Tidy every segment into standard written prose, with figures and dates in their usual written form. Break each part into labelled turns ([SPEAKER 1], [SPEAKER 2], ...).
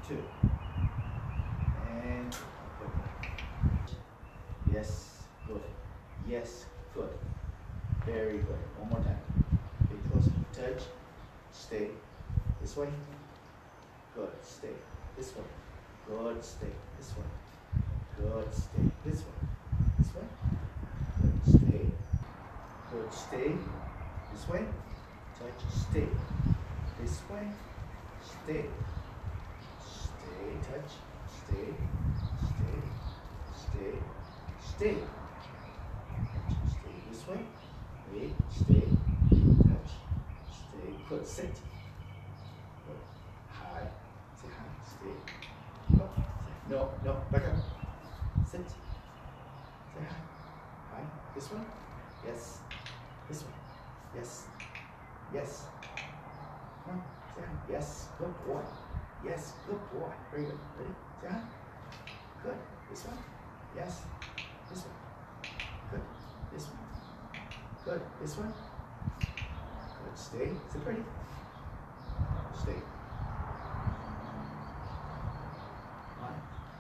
[SPEAKER 1] two. And yes, good. Yes, good. Very good. One more time. Okay, close. Touch. Stay. This way. Good. Stay. This way. Good. Stay. This way. Good. Stay. This way. This way. Good. Stay. Good. Stay. This way. Touch. Stay. This way. Stay. Stay. Touch. Stay. Stay. Stay. Stay. Stay this way. Wait. Stay. Touch. Stay. Good. Sit. Good. High. Say high. Stay. Up. No. No. Back up. Sit. Say high. High. This one. Yes. This one. Yes. Yes. Come on. Say high. Yes. Good boy. Yes. Good boy. Very good. Ready? Say high. Good. This one. Yes. This one. Good. This one. Good. This one. Good. Stay. Sit pretty. Stay. One.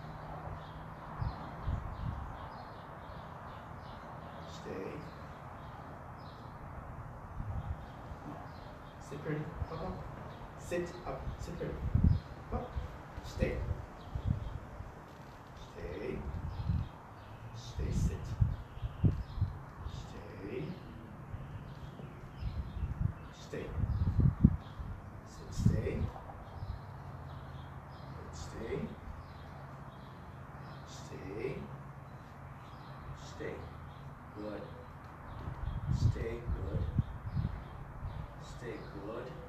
[SPEAKER 1] Stay. Sit pretty. Up, up. Sit up. Sit pretty. Up. Stay. Stay. Stay. Sit. Stay. Stay. Sit. Stay. Good. Stay. Stay. Stay. Good. Stay. Good. Stay. Good.